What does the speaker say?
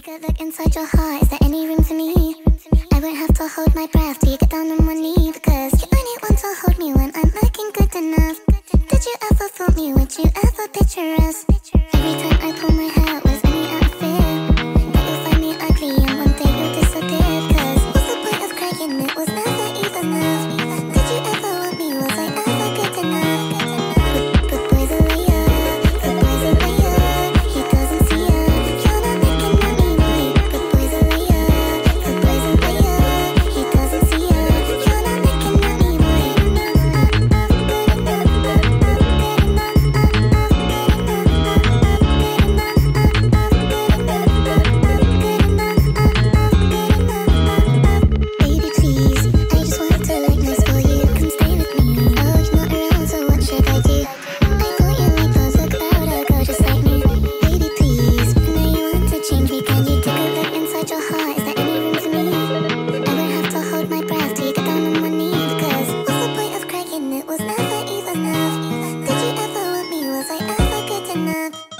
Take a look inside your heart, is there any room for me? I won't have to hold my breath till you get down on one knee, because you only want to hold me when I'm looking good enough. Did you ever fool me? Would you ever picture us? Every time I pull my hair, was only out of fear that you'll find me ugly and one day you'll disappear. Cause what's the point of crying? It was never even enough. Did you ever want me? Was I ever good enough? Good boy's a liar, good boy's a liar. He doesn't see ya, you're not making money, boy. Good boy's a liar, good boy's a liar. He doesn't see ya, you're not making money, boy. Baby, please, I just want to look nice for you. Come stay with me. Oh, you're not around, so what should I do? I thought you like those look about a girl just like me. Baby, please, now you want to change me. Can you take a look inside your heart? Is there any room for me? I won't have to hold my breath till you get down on one knee, because what's the point of crying? It was never even enough. Did you ever want me? Was I ever good enough?